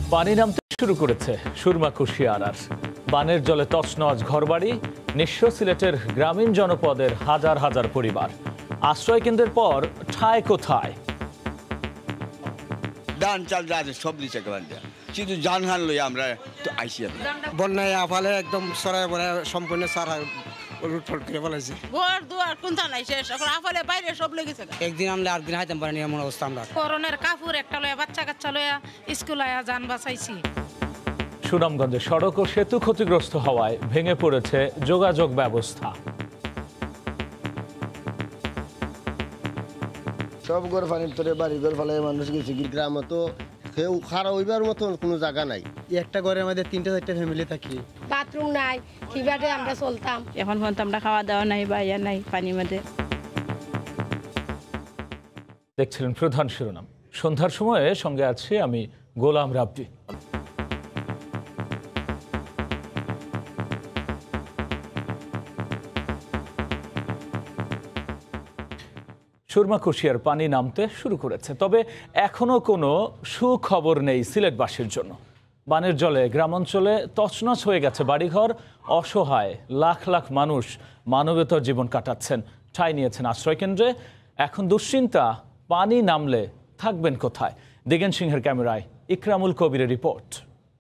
পানি নামতে শুরু করেছে সুরমা কুশিয়ারার। বানের জলে তছনছ ঘরবাড়ি, নিঃস্ব সিলেটের গ্রামীণ জনপদের হাজার হাজার পরিবার। আশ্রয় কেন্দ্রের পর ঠায় কোথায়? ধান চাল সব দিচ্ছে শুধু জানহান লই আমরা তো আইসি বন্যায় আফালে একদম সরাই বলে সম্পূর্ণ সারা লুটফট করে বলেছে। ঘর দুয়ার কোনটা নাই শেষ, এখন আফালে বাইরে সব লেগেছে। একদিন আমরা 8 দিন হাইতাম পারিনি এমন অবস্থা আমরা। করোনার কাপড় একটা লয়া বাচ্চা কাচ্চা লয়া স্কুল আয়া যান বাঁচাইছি। সুনামগঞ্জে সড়ক ও সেতু ক্ষতিগ্রস্ত হওয়ায় ভেঙে পড়েছে যোগাযোগ ব্যবস্থা। সব ঘর পানির তরে বাড়ি ঘর ফেলে মানুষ গেছে। গ্রামে তো কেউ খারাপ হইবার মতো কোনো জায়গা নাই। একটা ঘরের মধ্যে 3-4টা ফ্যামিলি থাকি, বাথরুম নাই, কিভাবে আমরা চলতাম। এখন পর্যন্ত আমরা খাওয়া দাওয়া নাই বা ইয়া নাই পানির মধ্যে। দেখছিলেন প্রধান শিরোনাম। সন্ধ্যার সময়ে সঙ্গে আছি আমি গোলাম রাব্বি। সুরমা কুশিয়ার পানি নামতে শুরু করেছে, তবে এখনো কোনো সুখবর নেই সিলেটবাসীর জন্য। বানের জলে গ্রামাঞ্চলে তছনছ হয়ে গেছে বাড়িঘর, অসহায় লাখ লাখ মানুষ মানবেতর জীবন কাটাচ্ছেন, ঠাঁই নিয়েছেন আশ্রয়কেন্দ্রে। এখন দুশ্চিন্তা, পানি নামলে থাকবেন কোথায়? দিগেন সিংহের ক্যামেরায় ইকরামুল কবিরের রিপোর্ট।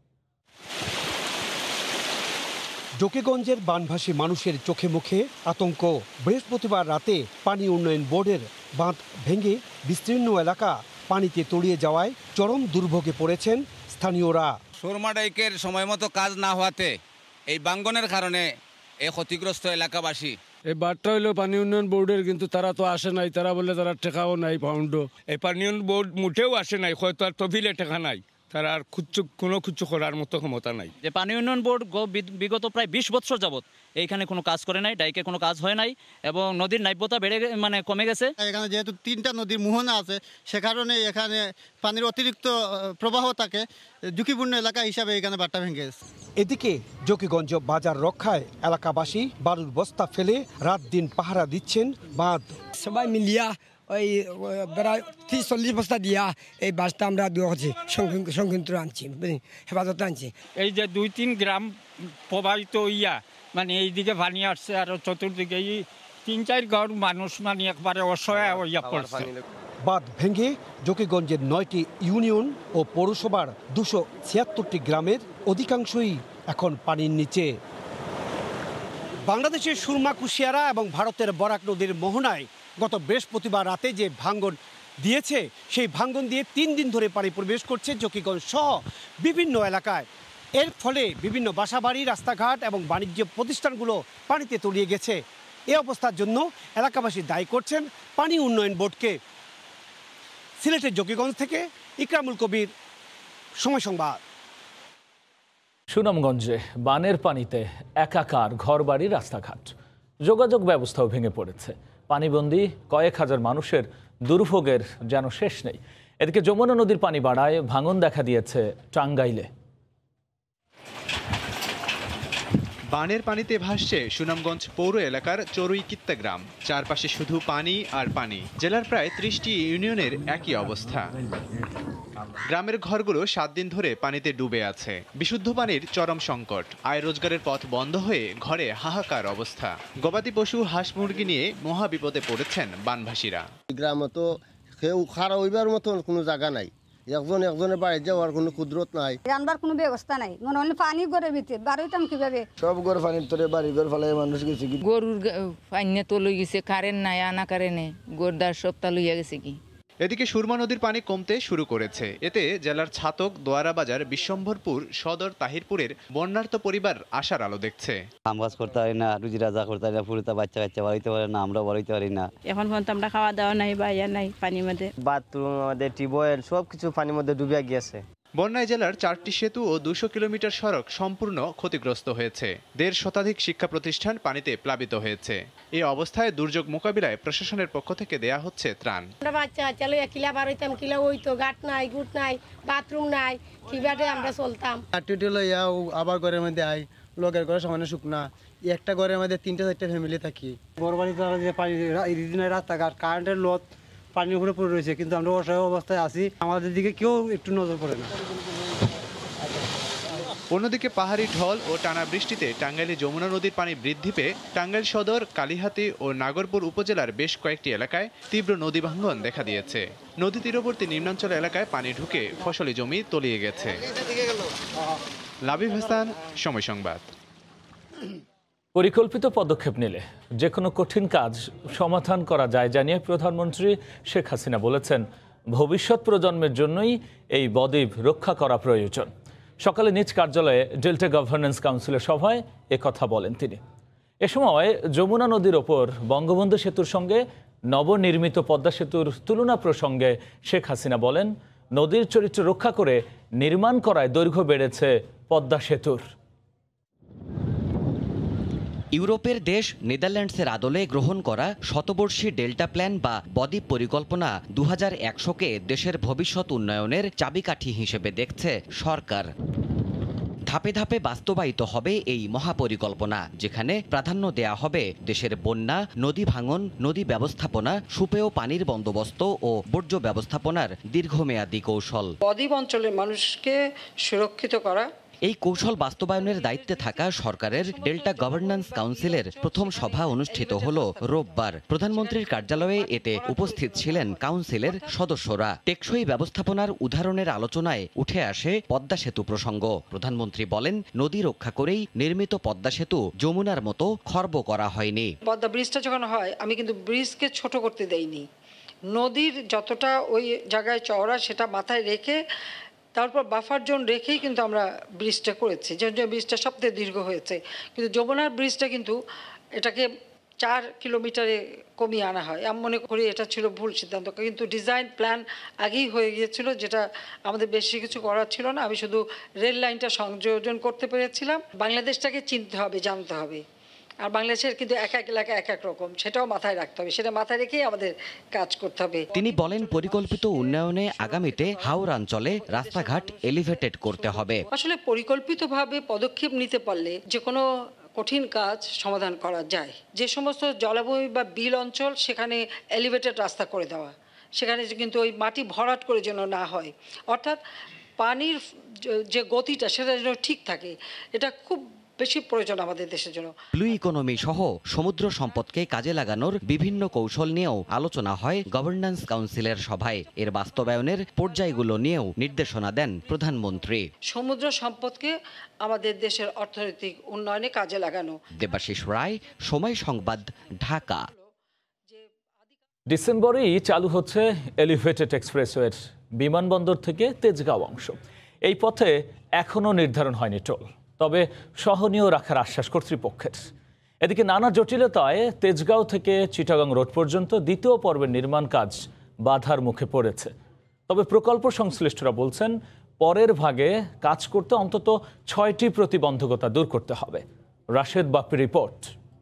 জকিগঞ্জের বানভাসী মানুষের চোখে মুখে আতঙ্ক। বৃহস্পতিবার রাতে পানি উন্নয়ন বোর্ডের বাঁধ ভেঙে বিস্তীর্ণ এলাকা পানিতে তলিয়ে যাওয়ায় চরম দুর্ভোগে পড়েছেন স্থানীয়রা। সুরমা ডাইকের সময় মতো কাজ না হওয়াতে এই বাঙ্গনের কারণে এই ক্ষতিগ্রস্ত এলাকাবাসী। এই বারটা হইলো পানি উন্নয়ন বোর্ডের, কিন্তু তারা তো আসে নাই। তারা বলে তারা টেকাও নাই পাউন্ডও। এই পানি উন্নয়ন বোর্ড মুঠেও আসে নাই, হয়তো আর তফিলে টেকা নাই। তারা আর কোনো কিছু করার মতো ক্ষমতা নাই। যে পানি উন্নয়ন বোর্ড বিগত প্রায় 20 বছর যাবত এইখানে কোনো কাজ করে নাই, ডাইকে কোনো কাজ হয় নাই এবং নদীর নাব্যতা কমে গেছে। এখানে যেহেতু 3টা নদীর মোহনা আছে, সে কারণে এখানে পানির অতিরিক্ত প্রবাহ থাকে, ঝুঁকিপূর্ণ এলাকা হিসাবে এখানে বাঁধটা ভেঙে গেছে। এদিকে জকিগঞ্জ বাজার রক্ষায় এলাকাবাসী বালুর বস্তা ফেলে রাত দিন পাহারা দিচ্ছেন বাঁধ। সবাই মিলিয়া ওই প্রায় 30-40 বস্তা দিয়া এই বাসটা আমরা সংযন্ত্র আনছি, হেফাজতে আনছি। এই যে 2-3 গ্রাম প্রবাহিত হইয়া মানে এইদিকে পানি আসছে, আর চতুর্দিকে এই 3-4 ঘর মানুষ মানে একবারে অসহায় হইয়া পড়ছে। বাঁধ ভেঙে জকিগঞ্জের 9টি ইউনিয়ন ও পৌরসভার 276টি গ্রামের অধিকাংশই এখন পানির নিচে। বাংলাদেশের সুরমা কুশিয়ারা এবং ভারতের বরাক নদীর মোহনায় গত বৃহস্পতিবার রাতে যে ভাঙ্গন দিয়েছে, সেই ভাঙ্গন দিয়ে 3 দিন ধরে পানি প্রবেশ করছে জকিগঞ্জ সহ বিভিন্ন এলাকায়। এর ফলে বিভিন্ন বাসাবাড়ি, রাস্তাঘাট এবং বাণিজ্য প্রতিষ্ঠানগুলো পানিতে তলিয়ে গেছে। এই অবস্থার জন্য এলাকাবাসী দায়ী করছেন পানি উন্নয়ন বোর্ডকে। সিলেটের জকিগঞ্জ থেকে ইকরামুল কবির, সময় সংবাদ। সুনামগঞ্জে বানের পানিতে একাকার ঘরবাড়ি, রাস্তাঘাট, যোগাযোগ ব্যবস্থাও ভেঙে পড়েছে। পানিবন্দী কয়েক হাজার মানুষের দুর্ভোগের যেন শেষ নেই। এদিকে যমুনা নদীর পানি বাড়ায় ভাঙন দেখা দিয়েছে টাঙ্গাইলে। বানের পানিতে ভাসছে সুনামগঞ্জ পৌর এলাকার চড়ুইকিত্তা গ্রাম। চারপাশে শুধু পানি আর পানি। জেলার প্রায় 30টি ইউনিয়নের একই অবস্থা। গ্রামের ঘরগুলো 7 দিন ধরে পানিতে ডুবে আছে। বিশুদ্ধ পানির চরম সংকট। আয় রোজগারের পথ বন্ধ হয়ে ঘরে হাহাকার অবস্থা। গবাদি পশু, হাঁস মুরগি নিয়ে মহা বিপদে পড়েছেন বানভাসীরা। গ্রামে তো কেউ খারাপ হইবার মতো কোনো জায়গা নাই। একজনের বাড়ি যাওয়ার কোনো কুদরত নাই, রান্নার কোনো ব্যবস্থা নাই। মনে হলে পানি ঘরের ভিতরে বাড়িতাম কিভাবে? সব ঘর পানির তরে বাড়ি ঘর ফেলে মানুষ গেছে। গরুর পানি তো লই গেছে, কারেন্ট নাই, আনা কারেন্টে গোরদার সপ্তাহ লইয়া গেছে কি। এদিকে সুরমা নদীর পানি কমতে শুরু করেছে। এতে জেলার ছাতক, দোয়ারাবাজার, বিশ্বম্ভরপুর, সদর, তাহিরপুরের বন্যার্ত পরিবার আশার আলো দেখছে। কাম কাজ করতে পারি না, রুজি রাজা করতে পারি না, পুরোটা বাচ্চা কাচ্চা বাড়িতে পারে না, আমরা বাড়িতে পারি না। এখন পর্যন্ত আমরা খাওয়া দাওয়া নাই বা ইয়া নাই পানির মধ্যে। বাথরুম, আমাদের টিউবওয়েল সবকিছু পানির মধ্যে ডুবে গিয়েছে। বন্যায় জেলার 4টি সেতু ও 200 কিলোমিটার সড়ক সম্পূর্ণ ক্ষতিগ্রস্ত হয়েছে। 1.5 শতাধিক শিক্ষা প্রতিষ্ঠান পানিতে প্লাবিত হয়েছে। এই অবস্থায় দুর্যোগ মোকাবিলায় প্রশাসনের পক্ষ থেকে দেয়া হচ্ছে ত্রাণ। বাচ্চা চলো কিলা বাড়িতাম, কিলা ওই তো গাট নাই, গুট নাই, বাথরুম নাই, কিভাবে আমরা চলতাম। আবার ঘরের মধ্যে আই, লোকের ঘরে সামান্য শুকনা, একটা ঘরের মধ্যে 3-4টা ফ্যামিলি থাকি। বড় বাড়িতে পানি, রাস্তাঘাট, কারেন্টের লোড পানির উপরে পড়ে রয়েছে, কিন্তু আমরা অসহায় অবস্থায় আছি। আমাদের দিকে কেউ একটু নজর পড়ে না। অন্যদিকে পাহাড়ি ঢল ও টানা বৃষ্টিতে টাঙ্গাইলে যমুনা নদীর পানি বৃদ্ধি পেয়ে টাঙ্গাইল সদর, কালিহাতী ও নাগরপুর উপজেলার বেশ কয়েকটি এলাকায় তীব্র নদী ভাঙ্গন দেখা দিয়েছে। নদী তীরবর্তী নিম্নাঞ্চল এলাকায় পানি ঢুকে ফসলি জমি তলিয়ে গেছে। লাবিব হাসান, সময় সংবাদ। পরিকল্পিত পদক্ষেপ নিলে যে কোনো কঠিন কাজ সমাধান করা যায় জানিয়ে প্রধানমন্ত্রী শেখ হাসিনা বলেছেন, ভবিষ্যৎ প্রজন্মের জন্যই এই বদ্বীপ রক্ষা করা প্রয়োজন। সকালে নিজ কার্যালয়ে ডেল্টা গভর্নেন্স কাউন্সিলের সভায় একথা বলেন তিনি। এ সময় যমুনা নদীর ওপর বঙ্গবন্ধু সেতুর সঙ্গে নবনির্মিত পদ্মা সেতুর তুলনা প্রসঙ্গে শেখ হাসিনা বলেন, নদীর চরিত্র রক্ষা করে নির্মাণ করায় দৈর্ঘ্য বেড়েছে পদ্মা সেতুর। ইউরোপের দেশ নেদারল্যান্ডসের আদলে গ্রহণ করা শতবর্ষী ডেল্টা প্ল্যান বা বদ্বীপ পরিকল্পনা 2100-কে দেশের ভবিষ্যৎ উন্নয়নের চাবিকাঠি হিসেবে দেখছে সরকার। ধাপে ধাপে বাস্তবায়িত হবে এই মহাপরিকল্পনা, যেখানে প্রাধান্য দেয়া হবে দেশের বন্যা, নদী ভাঙন, নদী ব্যবস্থাপনা, সুপেয় পানির বন্দোবস্ত ও বর্জ্য ব্যবস্থাপনার দীর্ঘমেয়াদী কৌশল। বদ্বীপ অঞ্চলের মানুষকে সুরক্ষিত করা। এই কৌশল বাস্তবায়নের দায়িত্বে থাকা সরকারের ডেল্টা গভর্নেন্স কাউন্সিলের প্রথম সভা অনুষ্ঠিত হলো রোববার। প্রধানমন্ত্রীর কার্যালয়ে এতে উপস্থিত ছিলেন কাউন্সিলের সদস্যরা। টেকসই ব্যবস্থাপনার উদাহরণের আলোচনায় উঠে আসে পদ্মা সেতু প্রসঙ্গ। প্রধানমন্ত্রী বলেন, নদী রক্ষা করেই নির্মিত পদ্মা সেতু যমুনার মতো খর্ব করা হয়নি। পদ্মা ব্রিজটা যখন হয়, আমি কিন্তু ব্রিজকে ছোট করতে দেইনি। নদীর যতটা ওই জায়গায় চওড়া সেটা মাথায় রেখে তারপর বাফার জোন রেখেই কিন্তু আমরা ব্রিজটা করেছি, যে ব্রিজটা সবথেকে দীর্ঘ হয়েছে। কিন্তু যমুনার ব্রিজটা কিন্তু এটাকে 4 কিলোমিটারে কমিয়ে আনা হয়। আমি মনে করি এটা ছিল ভুল সিদ্ধান্ত, কিন্তু ডিজাইন প্ল্যান আগেই হয়ে গিয়েছিল, যেটা আমাদের বেশি কিছু করার ছিল না। আমি শুধু রেল লাইনটা সংযোজন করতে পেরেছিলাম। বাংলাদেশটাকে চিনতে হবে, জানতে হবে। আর বাংলাদেশের কিন্তু এক এক এলাকা এক এক রকম, সেটাও মাথায় রাখতে হবে। সেটা মাথায় রেখেই আমাদের কাজ করতে হবে। তিনি বলেন, পরিকল্পিত উন্নয়নে আগামীতে হাওর অঞ্চলে রাস্তাঘাট এলিভেটেড করতে হবে। আসলে পরিকল্পিতভাবে পদক্ষেপ নিতে পারলে যে কোনো কঠিন কাজ সমাধান করা যায়। যে সমস্ত জলাভূমি বা বিল অঞ্চল, সেখানে এলিভেটেড রাস্তা করে দেওয়া, সেখানে কিন্তু ওই মাটি ভরাট করে যেন না হয়, অর্থাৎ পানির যে গতিটা সেটা যেন ঠিক থাকে, এটা খুব বেশি প্রয়োজন আমাদের দেশের জন্য। ব্লু ইকোনমি সহ সমুদ্র সম্পদকে কাজে লাগানোর বিভিন্ন কৌশল নিয়েও আলোচনা হয় গভর্নেন্স কাউন্সিলের সভায়। এর বাস্তবায়নের পর্যায়গুলো নিয়েও নির্দেশনা দেন প্রধানমন্ত্রী। সমুদ্র সম্পদকে আমাদের দেশের অর্থনৈতিক উন্নয়নে কাজে লাগানো। দেবাশিস রায়, সময় সংবাদ, ঢাকা। ডিসেম্বরেই চালু হচ্ছে এলিভেটেড এক্সপ্রেসওয়ের বিমানবন্দর থেকে তেজগাঁও অংশ। এই পথে এখনও নির্ধারণ হয়নি টোল, তবে সহনীয় রাখার আশ্বাস কর্তৃপক্ষের। এদিকে নানা জটিলতায় তেজগাঁও থেকে চিটাগাং রোড পর্যন্ত দ্বিতীয় পর্বের নির্মাণ কাজ বাধার মুখে পড়েছে। তবে প্রকল্প সংশ্লিষ্টরা বলছেন, পরের ভাগে কাজ করতে অন্তত 6টি প্রতিবন্ধকতা দূর করতে হবে। রাশেদ বাপ্পির রিপোর্ট।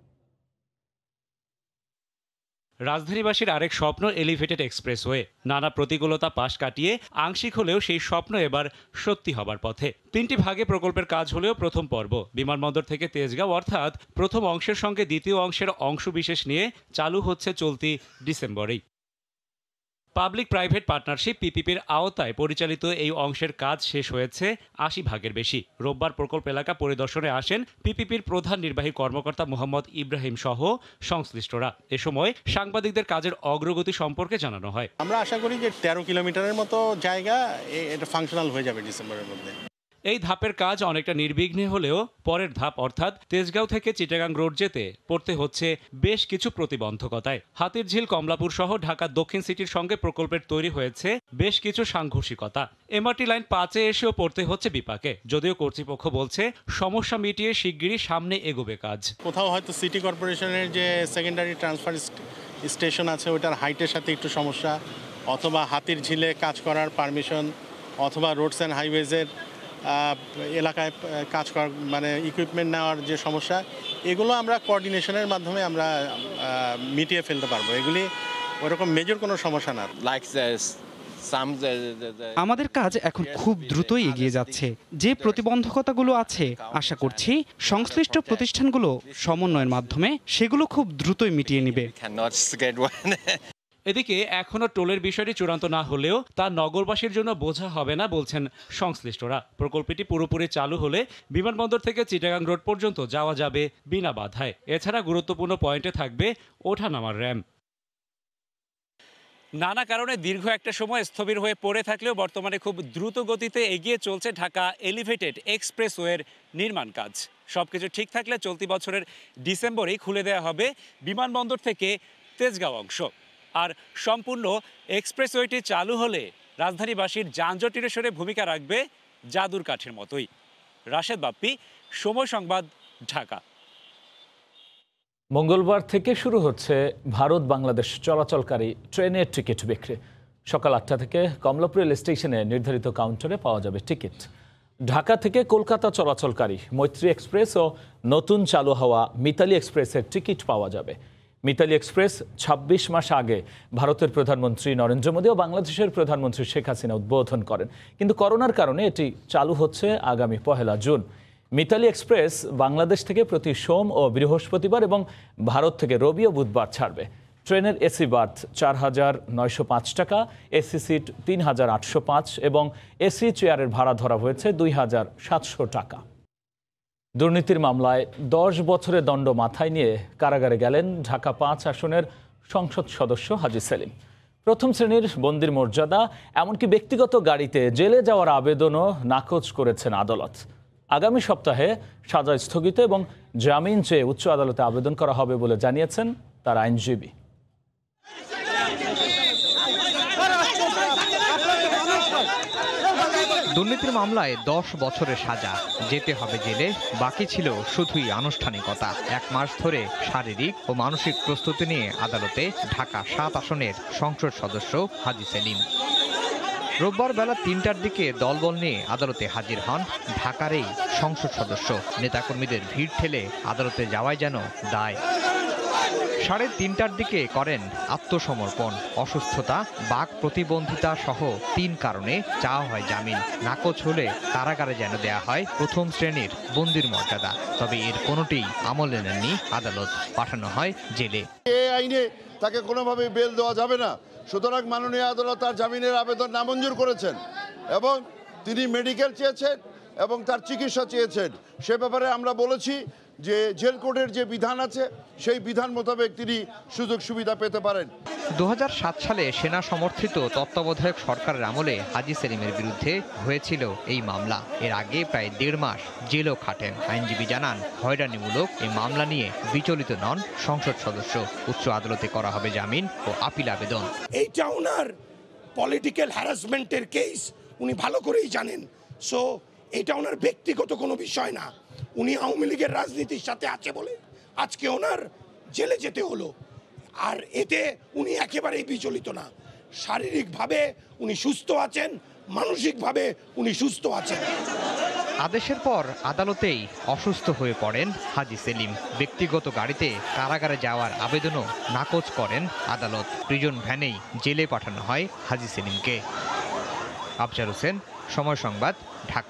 রাজধানীবাসীর আরেক স্বপ্ন এলিভেটেড এক্সপ্রেসওয়ে। নানা প্রতিকূলতা পাশ কাটিয়ে আংশিক হলেও সেই স্বপ্ন এবার সত্যি হবার পথে। 3টি ভাগে প্রকল্পের কাজ হলেও প্রথম পর্ব বিমানবন্দর থেকে তেজগাঁও, অর্থাৎ প্রথম অংশের সঙ্গে দ্বিতীয় অংশের অংশবিশেষ নিয়ে চালু হচ্ছে চলতি ডিসেম্বরেই। পাবলিক প্রাইভেট পার্টনারশিপ পিপিপির আওতায় পরিচালিত এই অংশের কাজ শেষ হয়েছে 80 ভাগের বেশি। রোববার প্রকল্প এলাকা পরিদর্শনে আসেন পিপিপির প্রধান নির্বাহী কর্মকর্তা মোহাম্মদ ইব্রাহিম সহ সংশ্লিষ্টরা। এ সময় সাংবাদিকদের কাজের অগ্রগতি সম্পর্কে জানানো হয়। আমরা আশা করি যে 13 কিলোমিটারের মতো জায়গা এটা ফাংশনাল হয়ে যাবে ডিসেম্বরের মধ্যে। এই ধাপের কাজ অনেকটা নির্বিঘ্নে হলেও পরের ধাপ অর্থাৎ তেজগাঁও থেকে চিটাগাং রোড যেতে পড়তে হচ্ছে বেশ কিছু প্রতিবন্ধকতায়। হাতিরঝিল, কমলাপুর সহ ঢাকা দক্ষিণ সিটির সঙ্গে প্রকল্পের তৈরি হয়েছে বেশ কিছু সাংঘর্ষিকতা। এমআরটি লাইন 5-এ এসেও পড়তে হচ্ছে বিপাকে, যদিও কর্তৃপক্ষ বলছে সমস্যা মিটিয়ে শিগগিরই সামনে এগোবে কাজ। কোথাও হয়তো সিটি কর্পোরেশনের যে সেকেন্ডারি ট্রান্সফার স্টেশন আছে ওটার হাইটের সাথে একটু সমস্যা, অথবা হাতিরঝিলে কাজ করার পারমিশন, অথবা রোডস অ্যান্ড হাইওয়েজের এলাকায় কাজ করার মানে ইকুইপমেন্ট নেওয়ার যে সমস্যা, এগুলো আমরা কোঅর্ডিনেশনের মাধ্যমে আমরা মিটিয়ে ফেলতে পারবো। এগুলি ওরকম মেজর কোনো সমস্যা না। আমাদের কাজ এখন খুব দ্রুতই এগিয়ে যাচ্ছে। যে প্রতিবন্ধকতাগুলো আছে, আশা করছি সংশ্লিষ্ট প্রতিষ্ঠানগুলো সমন্বয়ের মাধ্যমে সেগুলো খুব দ্রুতই মিটিয়ে নেবে। এদিকে এখনও টোলের বিষয়টি চূড়ান্ত না হলেও তা নগরবাসীর জন্য বোঝা হবে না বলছেন সংশ্লিষ্টরা। প্রকল্পটি পুরোপুরি চালু হলে বিমানবন্দর থেকে চিটাগাং রোড পর্যন্ত যাওয়া যাবে বিনা বাধায়। এছাড়া গুরুত্বপূর্ণ পয়েন্টে থাকবে ওঠানামার র্যাম্প। নানা কারণে দীর্ঘ একটা সময় স্থবির হয়ে পড়ে থাকলেও বর্তমানে খুব দ্রুত গতিতে এগিয়ে চলছে ঢাকা এলিভেটেড এক্সপ্রেসওয়ের নির্মাণ কাজ। সবকিছু ঠিক থাকলে চলতি বছরের ডিসেম্বরেই খুলে দেওয়া হবে বিমানবন্দর থেকে তেজগাঁও অংশ। আর সম্পূর্ণ এক্সপ্রেসওয়েটি চালু হলে রাজধানীবাসীর যানজট নিরসনে ভূমিকা রাখবে জাদুর কাঠির মতোই। রাশেদ বাপ্পি, সময় সংবাদ, ঢাকা। মঙ্গলবার থেকে শুরু হচ্ছে ভারত বাংলাদেশ চলাচলকারী ট্রেনের টিকিট বিক্রি। সকাল 8টা থেকে কমলাপুর রেল স্টেশনে নির্ধারিত কাউন্টারে পাওয়া যাবে টিকিট। ঢাকা থেকে কলকাতা চলাচলকারী মৈত্রী এক্সপ্রেস ও নতুন চালু হওয়া মিতালি এক্সপ্রেসের টিকিট পাওয়া যাবে। মিতালি এক্সপ্রেস ২৬ মাস আগে ভারতের প্রধানমন্ত্রী নরেন্দ্র মোদী ও বাংলাদেশের প্রধানমন্ত্রী শেখ হাসিনা উদ্বোধন করেন, কিন্তু করোনার কারণে এটি চালু হচ্ছে আগামী ১ জুন। মিতালি এক্সপ্রেস বাংলাদেশ থেকে প্রতি সোম ও বৃহস্পতিবার এবং ভারত থেকে রবি ও বুধবার ছাড়বে। ট্রেনের এসি বার্থ ৪,৯০৫ টাকা, এসি সিট ৩,৮০৫ এবং এসি চেয়ারের ভাড়া ধরা হয়েছে ২,৭০০ টাকা। দুর্নীতির মামলায় ১০ বছরের দণ্ড মাথায় নিয়ে কারাগারে গেলেন ঢাকা ৫ আসনের সংসদ সদস্য হাজী সেলিম। প্রথম শ্রেণীর বন্দির মর্যাদা, এমনকি ব্যক্তিগত গাড়িতে জেলে যাওয়ার আবেদনও নাকচ করেছেন আদালত। আগামী সপ্তাহে সাজা স্থগিত এবং জামিন চেয়ে উচ্চ আদালতে আবেদন করা হবে বলে জানিয়েছেন তার আইনজীবী। দুর্নীতির মামলায় ১০ বছরের সাজা, যেতে হবে জেলে, বাকি ছিল শুধুই আনুষ্ঠানিকতা। ১ মাস ধরে শারীরিক ও মানসিক প্রস্তুতি নিয়ে আদালতে ঢাকা ৭ আসনের সংসদ সদস্য হাজী সেলিম। রোববার বেলা ৩টার দিকে দলবল নিয়ে আদালতে হাজির হন ঢাকার এই সংসদ সদস্য। নেতাকর্মীদের ভিড় ঠেলে আদালতে যাওয়াই যেন দায়। ৩:৩০টার দিকে করেন আত্মসমর্পণ। অসুস্থতা, বাক প্রতিবন্ধিতা সহ ৩ কারণে চাওয়া হয় জামিন। নাকচ হলে কারাগারে যেন দেয়া হয় প্রথম শ্রেণীর বন্দির মর্যাদা। তবে এর কোনোটিই আমলে নেননি আদালত, পাঠানো হয় জেলে। এই আইনে তাকে কোনোভাবে বেল দেওয়া যাবে না, সুতরাং মাননীয় আদালত তার জামিনের আবেদন নামঞ্জুর করেছেন এবং তিনি মেডিকেল চেয়েছেন এবং তার চিকিৎসা চেয়েছেন। সে ব্যাপারে আমরা বলেছি যে জেল কোডের যে বিধান আছে সেই বিধান মোতাবেক তিনি সুযোগ সুবিধা পেতে পারেন। ২০০৭ সালে সেনা সমর্থিত তত্ত্বাবধায়ক সরকারের আমলে হাজী সেলিমের বিরুদ্ধে হয়েছিল এই মামলা। এর আগে প্রায় ১.৫ মাস জেলও খাটেন। আইনজীবী জানান, হয়রানিমূলক এই মামলা নিয়ে বিচলিত নন সংসদ সদস্য। উচ্চ আদালতে করা হবে জামিন ও আপিল আবেদন। এইটা ওনার পলিটিক্যাল হ্যারাসমেন্টের কেস, উনি ভালো করেই জানেন। সো এটা ওনার ব্যক্তিগত কোনো বিষয় না। উনি আওয়ামী লীগের রাজনীতির সাথে আছে বলে আজকে ওনার জেলে যেতে হলো। আর এতে উনি একেবারেই বিচলিত না। শারীরিকভাবে উনি সুস্থ আছেন, মানসিকভাবে উনি সুস্থ আছেন। আদেশের পর আদালতেই অসুস্থ হয়ে পড়েন হাজী সেলিম। ব্যক্তিগত গাড়িতে কারাগারে যাওয়ার আবেদনও নাকচ করেন আদালত। প্রিজন ভ্যানেই জেলে পাঠানো হয় হাজী সেলিমকে। আফজার হোসেন, সময় সংবাদ, ঢাকা।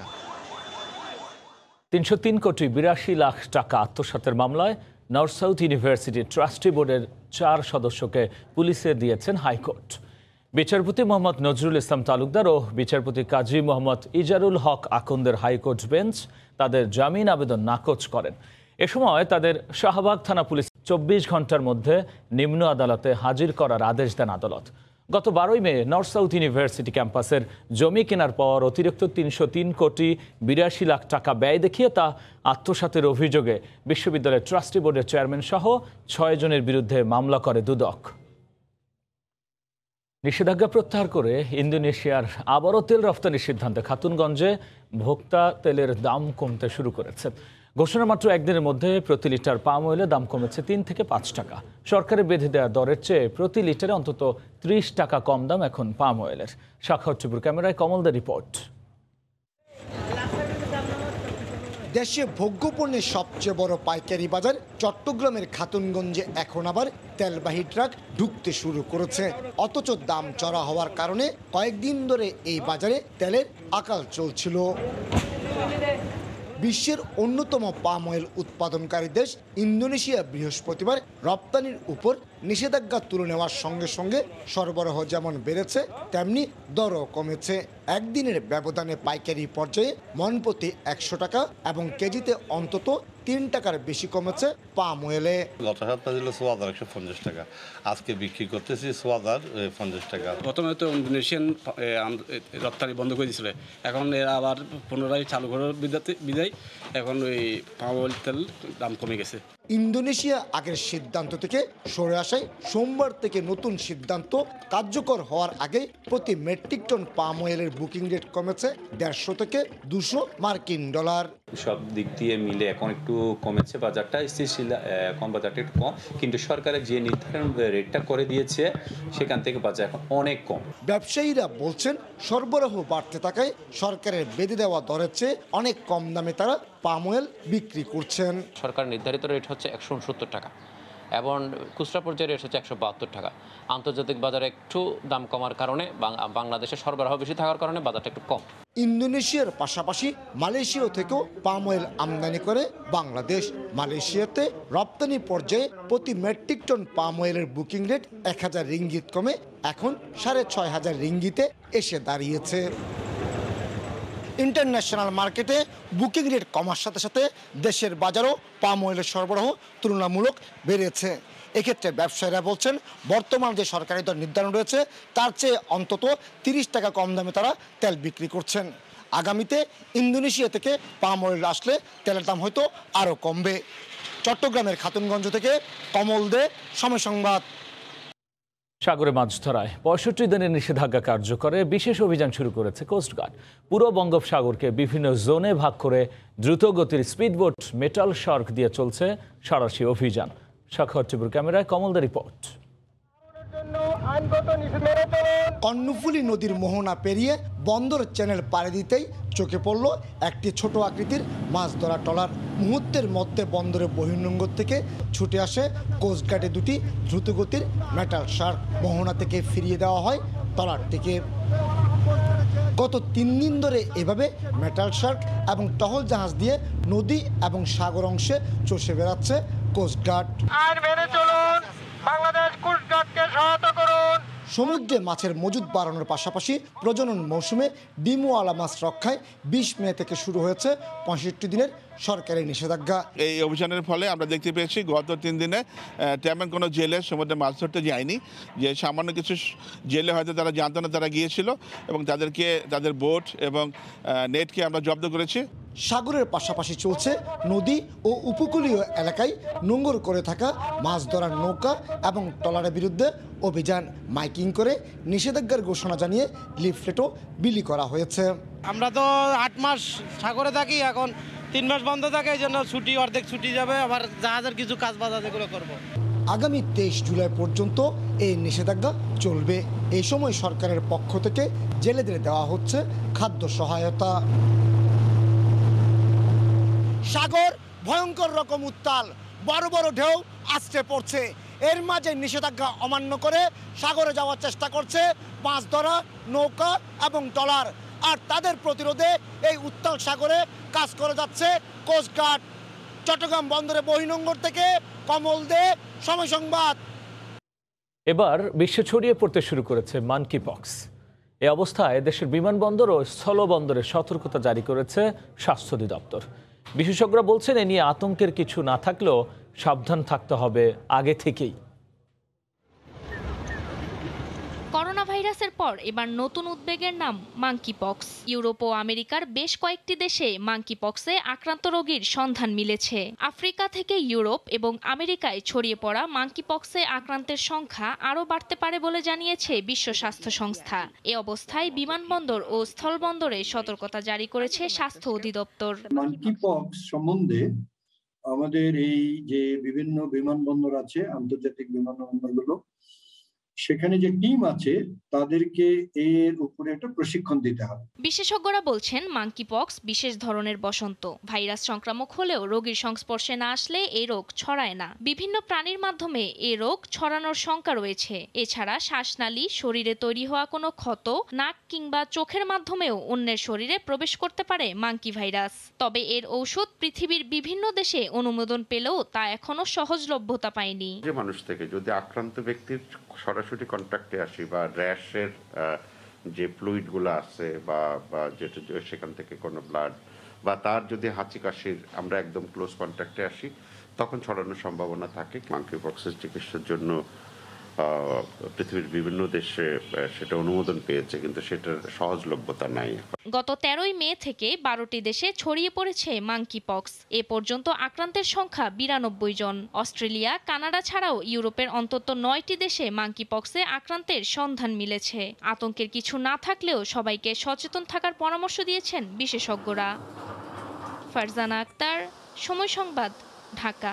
৩০৩ কোটি ৮২ লাখ টাকা আত্মসাতের মামলায় নর্থ সাউথ ইউনিভার্সিটি ট্রাস্টি বোর্ডের ৪ সদস্যকে পুলিশে দিয়েছেন হাইকোর্ট। বিচারপতি মোহাম্মদ নজরুল ইসলাম তালুকদার ও বিচারপতি কাজী মোহাম্মদ ইজারুল হক আকন্দের হাইকোর্ট বেঞ্চ তাদের জামিন আবেদন নাকচ করেন। এ সময় তাদের শাহবাগ থানা পুলিশ ২৪ ঘন্টার মধ্যে নিম্ন আদালতে হাজির করার আদেশ দেন আদালত। গত ১২ মে নর্থ সাউথ ইউনিভার্সিটি ক্যাম্পাসের জমি কেনার পর অতিরিক্ত ৩০৩ কোটি ৮২ লাখ টাকা ব্যয় দেখিয়ে তা আত্মসাতের অভিযোগে বিশ্ববিদ্যালয়ের ট্রাস্টি বোর্ডের চেয়ারম্যান সহ ৬ জনের বিরুদ্ধে মামলা করে দুদক। নিষেধাজ্ঞা প্রত্যাহার করে ইন্দোনেশিয়ার আবারও তেল রফতানির সিদ্ধান্তে খাতুনগঞ্জে ভোক্তা তেলের দাম কমতে শুরু করেছে। ঘোষণা মাত্র একদিনের মধ্যে প্রতি লিটার পাম অয়েলের দাম কমেছে ৩ থেকে ৫ টাকা। সরকারের বেঁধে দেওয়া দরের চেয়ে প্রতি লিটারে অন্তত ৩০ টাকা কম দাম এখন পাম অয়েলের। সাক্ষাৎ টিপুর ক্যামেরায় কমলদের রিপোর্ট। দেশে ভোগ্যপণ্যের সবচেয়ে বড় পাইকারি বাজার চট্টগ্রামের খাতুনগঞ্জে এখন আবার তেলবাহী ট্রাক ঢুকতে শুরু করেছে। অথচ দাম চড়া হওয়ার কারণে কয়েকদিন ধরে এই বাজারে তেলের আকাল চলছিল। বিশ্বের অন্যতম পাম অয়েল উৎপাদনকারী দেশ ইন্দোনেশিয়া বৃহস্পতিবার রপ্তানির উপর নিষেধাজ্ঞা তুলে নেওয়ার সঙ্গে সঙ্গে সরবরাহ যেমন বেড়েছে তেমনি দরও কমেছে। একদিনের ব্যবধানে পাইকারি পর্যায়ে মণপ্রতি 100 টাকা এবং কেজিতে অন্তত 3 টাকার বেশি কমেছে পাম অয়েলে। গত সপ্তাহে ছিল 4150 টাকা, আজকে বিক্রি করতেছি 4050 টাকা। প্রথমে তো ইন্দোনেশিয়ান রপ্তানি বন্ধ করে দিয়েছিল, এখন এরা আবার পুনরায় চালু করার বিদায় এখন ওই পাম অয়েল তেল দাম কমে গেছে। ইন্দোনেশিয়া আগের সিদ্ধান্ত থেকে সরে আসায় সোমবার থেকে নতুন সিদ্ধান্ত কার্যকর হওয়ার আগে প্রতি মেট্রিক টন পাম অয়েলের বুকিং রেট কমেছে 150 থেকে 200 মার্কিন ডলার। সব দিক দিয়ে মিলে এখন একটু কমেছে বাজারটা, স্থিতিশীল কম, বাজারটা একটু কম, কিন্তু সরকারের যে নির্ধারণ রেটটা করে দিয়েছে সেখান থেকে বাজার এখন অনেক কম। ব্যবসায়ীরা বলছেন সরবরাহ বাড়তে থাকায় সরকারের বেঁধে দেওয়া দরের চেয়ে অনেক কম দামে তারা পাম অয়েল বিক্রি করছেন। সরকার নির্ধারিত রেট হচ্ছে 169 টাকা এবং খুচরা পর্যায়ে রেট হচ্ছে 172 টাকা। আন্তর্জাতিক বাজারে একটু দাম কমার কারণে বাংলাদেশের সরবরাহ বেশি থাকার কারণে বাজারটা একটু কম। ইন্দোনেশিয়ার পাশাপাশি মালয়েশিয়া থেকেও পাম অয়েল আমদানি করে বাংলাদেশ। মালয়েশিয়াতে রপ্তানি পর্যায়ে প্রতি মেট্রিক টন পাম অয়েলের বুকিং রেট 1000 রিঙ্গিত কমে এখন 6500 রিঙ্গিতে এসে দাঁড়িয়েছে। ইন্টারন্যাশনাল মার্কেটে বুকিং রেট কমার সাথে সাথে দেশের বাজারও পাম অয়েলের সরবরাহ তুলনামূলক বেড়েছে। এক্ষেত্রে ব্যবসায়ীরা বলছেন বর্তমান যে সরকারি দর নির্ধারণ রয়েছে তার চেয়ে অন্তত 30 টাকা কম দামে তারা তেল বিক্রি করছেন। আগামীতে ইন্দোনেশিয়া থেকে পাম অয়েল আসলে তেলের দাম হয়তো আরও কমবে। চট্টগ্রামের খাতুনগঞ্জ থেকে কমল দে, সময় সংবাদ। সাগরে মাছ ধরায় 65 দিনের নিষেধাজ্ঞা কার্যকরে বিশেষ অভিযান শুরু করেছে কোস্টগার্ড। পুরো বঙ্গোপসাগরকে বিভিন্ন জোনে ভাগ করে দ্রুতগতির স্পিডবোট মেটাল শার্ক দিয়ে চলছে সাঁড়াশি অভিযান। সাক্ষর টিভির ক্যামেরায় কমলদের রিপোর্ট। কর্ণফুলী নদীর মোহনা পেরিয়ে বন্দর চ্যানেল পাড়ি দিতেই চোখে পড়ল একটি ছোট আকৃতির মাছ ধরা ট্রলার। মুহূর্তের মধ্যে বন্দরের বহির্নোঙর থেকে ছুটে আসে কোস্টগার্ডে দুটি দ্রুতগতির মেটাল শার্ক। মোহনা থেকে ফিরিয়ে দেওয়া হয় ট্রলারটিকে। গত 3 দিন ধরে এভাবে মেটাল শার্ক এবং টহল জাহাজ দিয়ে নদী এবং সাগর অংশে চষে বেড়াচ্ছে কোস্টগার্ড। বাংলাদেশ কোস্টগার্ডকে সহায়তা করুন। সমুদ্রে মাছের মজুদ বাড়ানোর পাশাপাশি প্রজনন মৌসুমে ডিমওয়ালা মাছ রক্ষায় 20 মে থেকে শুরু হয়েছে 65 দিনের সরকারি নিষেধাজ্ঞা। এই অভিযানের ফলে আমরা দেখতে পেয়েছি গত 3 দিনে তেমন কোনো জেলে সমুদ্রে মাছ ধরতে যায়নি। যে সামান্য কিছু জেলে হয়তো তারা জানতো না, তারা গিয়েছিল এবং তাদেরকে তাদের বোট এবং নেটকে আমরা জব্দ করেছি। সাগরের পাশাপাশি চলছে নদী ও উপকূলীয় এলাকায় নোঙর করে থাকা মাছ ধরার নৌকা এবং ট্রলারের বিরুদ্ধে অভিযান। মাইকিং করে নিষেধাজ্ঞার ঘোষণা জানিয়ে লিফলেটও বিলি করা হয়েছে। আমরা তো 8 মাস সাগরে থাকি, এখন 3 মাস বন্ধ থাকে, এই জন্য ছুটি অর্ধেক ছুটি যাবে, আবার জাহাজের কিছু কাজ বাজ এগুলো করবো। আগামী 23 জুলাই পর্যন্ত এই নিষেধাজ্ঞা চলবে। এই সময় সরকারের পক্ষ থেকে জেলেদের দেওয়া হচ্ছে খাদ্য সহায়তা। সাগর ভয়ঙ্কর রকম উত্তাল, বড় বড় ঢেউ আছড়ে পড়ছে। এর মাঝে নিষেধাজ্ঞা অমান্য করে সাগরে যাওয়ার চেষ্টা করছে মাছ ধরা নৌকা এবং ট্রলার। আর তাদের প্রতিরোধে এই উত্তাল সাগরে কাজ করে যাচ্ছে কোস্টগার্ড। চট্টগ্রাম বন্দরে বহির্নোঙর থেকে কমল দে, সময় সংবাদ। এবার বিশ্বে ছড়িয়ে পড়তে শুরু করেছে মানকিপক্স। এই অবস্থায় দেশের বিমানবন্দর ও স্থলবন্দরে সতর্কতা জারি করেছে স্বাস্থ্য অধিদপ্তর। বিশেষজ্ঞরা বলছেন এ নিয়ে আতঙ্কের কিছু না থাকলেও সাবধান থাকতে হবে আগে থেকেই। করোনা ভাইরাসের পর এবার নতুন উদ্বেগের নাম মাঙ্কিপক্স। ইউরোপ ও আমেরিকার বেশ কয়েকটি দেশে মাঙ্কিপক্সে আক্রান্ত রোগীর সন্ধান মিলেছে। আফ্রিকা থেকে ইউরোপ এবং আমেরিকায় ছড়িয়ে পড়া মাঙ্কিপক্সে আক্রান্তের সংখ্যা আরও বাড়তে পারে বলে জানিয়েছে বিশ্ব স্বাস্থ্য সংস্থা। এ অবস্থায় বিমানবন্দর ও স্থলবন্দরে সতর্কতা জারি করেছে স্বাস্থ্য অধিদপ্তর। মাঙ্কিপক্স সম্বন্ধে আমাদের এই যে বিভিন্ন বিমানবন্দর আছে, আন্তর্জাতিক বিমানবন্দরগুলো, সেখানে যে টিম আছে তাদেরকে এর উপরে একটা প্রশিক্ষণ দিতে হবে। বিশেষজ্ঞরা বলছেন মাঙ্কিপক্স বিশেষ ধরনের বসন্ত। ভাইরাস সংক্রামক হলেও রোগীর সংস্পর্শে না আসলে এই রোগ ছড়ায় না। বিভিন্ন প্রাণীর মাধ্যমে এই রোগ ছড়ানোর শঙ্কা রয়েছে। এছাড়া শ্বাসনালী, শরীরে তৈরি হওয়া কোনো ক্ষত, নাক কিংবা চোখের মাধ্যমেও অন্যের শরীরে প্রবেশ করতে পারে মাঙ্কি ভাইরাস। তবে এর ঔষধ পৃথিবীর বিভিন্ন দেশে অনুমোদন পেলেও তা এখনো সহজলভ্যতা পায়নি। যে মানুষ থেকে যদি আক্রান্ত ব্যক্তির সরাসরি কন্ট্যাক্টে আসি বা র্যাশের যে ফ্লুইডগুলো আছে বা যেটা সেখান থেকে কোনো ব্লাড বা তার যদি হাঁচি কাশির আমরা একদম ক্লোজ কন্ট্যাক্টে আসি তখন ছড়ানোর সম্ভাবনা থাকে। মাঙ্কিপক্সের চিকিৎসার জন্য পৃথিবীর বিভিন্ন দেশে সেটা অনুমোদন পেয়েছে, কিন্তু সেটার সহজলভ্যতা নাই। গত 13 মে থেকে 12টি দেশে ছড়িয়ে পড়েছে মাঙ্কিপক্স। এ পর্যন্ত আক্রান্তের সংখ্যা 92 জন। অস্ট্রেলিয়া, কানাডা ছাড়াও ইউরোপের অন্তত 9টি দেশে মাঙ্কিপক্সে আক্রান্তের সন্ধান মিলেছে। আতঙ্কের কিছু না থাকলেও সবাইকে সচেতন থাকার পরামর্শ দিয়েছেন বিশেষজ্ঞরা। ফারজানা আক্তার, সময় সংবাদ, ঢাকা।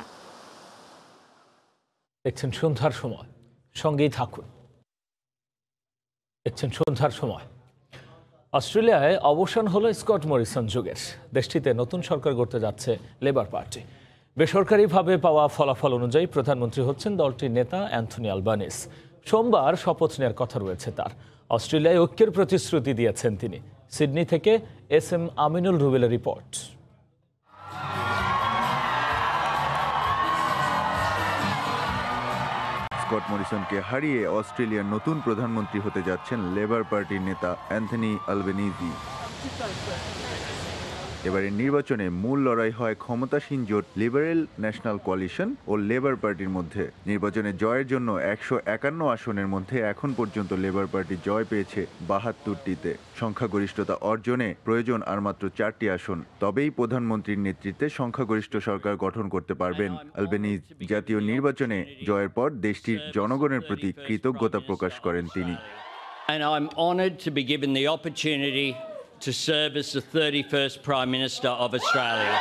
দেখছেন সন্ধ্যার সময়, সঙ্গেই থাকুন। দেখছেন সন্ধ্যার সময়। অস্ট্রেলিয়ায় অবসান হলো স্কট মরিসন যুগের। দেশটিতে নতুন সরকার গড়তে যাচ্ছে লেবার পার্টি। বেসরকারিভাবে পাওয়া ফলাফল অনুযায়ী প্রধানমন্ত্রী হচ্ছেন দলটির নেতা অ্যান্থনি আলবানিস। সোমবার শপথ নেওয়ার কথা রয়েছে তার। অস্ট্রেলিয়ায় ঐক্যের প্রতিশ্রুতি দিয়েছেন তিনি। সিডনি থেকে SM আমিনুল রুবেলের রিপোর্ট। স্কট মরিসনকে হারিয়ে অস্ট্রেলিয়ার নতুন প্রধানমন্ত্রী হতে যাচ্ছেন লেবার পার্টির নেতা অ্যান্থনি আলবেনিজি। এবারের নির্বাচনে মূল লড়াই হয় ক্ষমতাসীন জোট লিবারেল ন্যাশনাল কোয়ালিশন ও লেবার পার্টির মধ্যে। নির্বাচনে জয়ের জন্য 151 আসনের মধ্যে এখন পর্যন্ত লেবার পার্টি জয় পেয়েছে 72টিতে। সংখ্যাগরিষ্ঠতা অর্জনে প্রয়োজন আর মাত্র 4টি আসন। তবেই প্রধানমন্ত্রীর নেতৃত্বে সংখ্যাগরিষ্ঠ সরকার গঠন করতে পারবেন আলবেনিজ। জাতীয় নির্বাচনে জয়ের পর দেশটির জনগণের প্রতি কৃতজ্ঞতা প্রকাশ করেন তিনি। And I'm honored to be given the opportunity to serve as the 31st Prime Minister of Australia.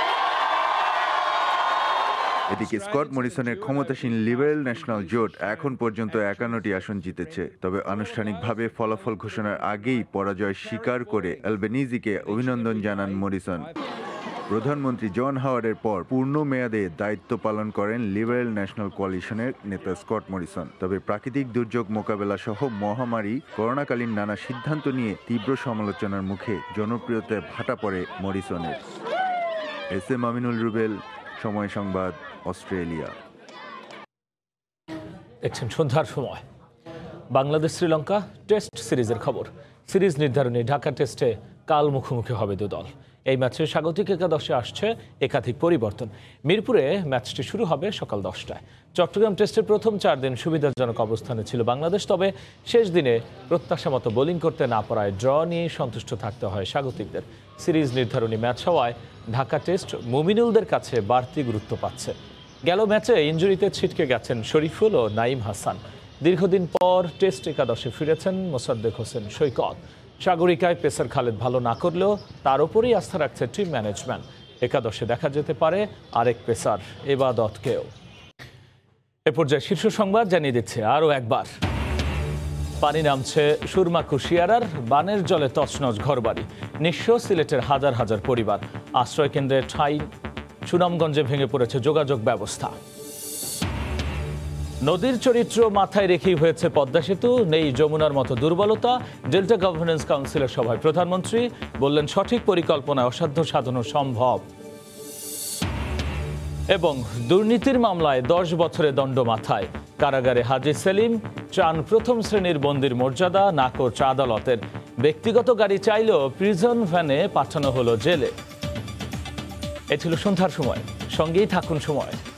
এদিকে স্কট মরিসনের ক্ষমতাসীন লিবারেল ন্যাশনাল জোট এখন পর্যন্ত 51টি আসন জিতেছে। তবে আনুষ্ঠানিকভাবে ফলাফল ঘোষণার আগেই পরাজয় স্বীকার করে আলবেনিজিকে অভিনন্দন জানান মরিসন। প্রধানমন্ত্রী জন হাওয়ার্ডের পর পূর্ণ মেয়াদে দায়িত্ব পালন করেন লিবারেল ন্যাশনাল কোয়ালিশনের নেতা স্কট মরিসন। তবে প্রাকৃতিক দুর্যোগ মোকাবেলা সহ মহামারী, করোনাকালীন নানা সিদ্ধান্ত নিয়ে তীব্র সমালোচনার মুখে জনপ্রিয়তায় ভাটা পড়ে মরিসনের। SM আমিনুল রুবেল, সময় সংবাদ, অস্ট্রেলিয়া। দেখছেন সন্ধ্যার সময়। বাংলাদেশ শ্রীলঙ্কা টেস্ট সিরিজের খবর। সিরিজ নির্ধারণী ঢাকা টেস্টে কাল মুখোমুখি হবে দু দল। এই ম্যাচে স্বাগতিক একাদশে আসছে একাধিক পরিবর্তন। মিরপুরে ম্যাচটি শুরু হবে সকাল 10টায়। চট্টগ্রাম টেস্টের প্রথম 4 দিন সুবিধাজনক অবস্থানে ছিল বাংলাদেশ। তবে শেষ দিনে প্রত্যাশা মতো বোলিং করতে না পারায় ড্র নিয়ে সন্তুষ্ট থাকতে হয় স্বাগতিকদের। সিরিজ নির্ধারণী ম্যাচ হওয়ায় ঢাকা টেস্ট মুমিনুলদের কাছে বাড়তি গুরুত্ব পাচ্ছে। গেল ম্যাচে ইনজুরিতে ছিটকে গেছেন শরীফুল ও নাইম হাসান। দীর্ঘদিন পর টেস্ট একাদশে ফিরেছেন মোসাদ্দেক হোসেন সৈকত। সাগরিকায় পেসার খালেদ ভালো না করলেও তার উপরই আস্থা রাখছে টিম ম্যানেজমেন্ট। একাদশে দেখা যেতে পারে আরেক পেসার এবাদতকেও। এ পর্যায়ে শীর্ষ সংবাদ জানিয়ে দিচ্ছে আরও একবার। পানি নামছে সুরমা কুশিয়ারার। বানের জলে তছনছ ঘরবাড়ি। নিঃস্ব সিলেটের হাজার হাজার পরিবার। আশ্রয় কেন্দ্রে ঠাঁই। সুনামগঞ্জে ভেঙে পড়েছে যোগাযোগ ব্যবস্থা। নদীর চরিত্র মাথায় রেখেই হয়েছে পদ্মা সেতু। নেই যমুনার মতো দুর্বলতা। ডেল্টা গভর্নেন্স কাউন্সিলের সভায় প্রধানমন্ত্রী বললেন, সঠিক পরিকল্পনায় অসাধ্য সাধনও সম্ভব। এবং দুর্নীতির মামলায় 10 বছরের দণ্ড মাথায়। কারাগারে হাজী সেলিম। চান প্রথম শ্রেণীর বন্দির মর্যাদা। নাকচ আদালতের। ব্যক্তিগত গাড়ি চাইলেও প্রিজন ভ্যানে পাঠানো হলো জেলে। এ ছিল সন্ধ্যার সময়। সঙ্গেই থাকুন সময়।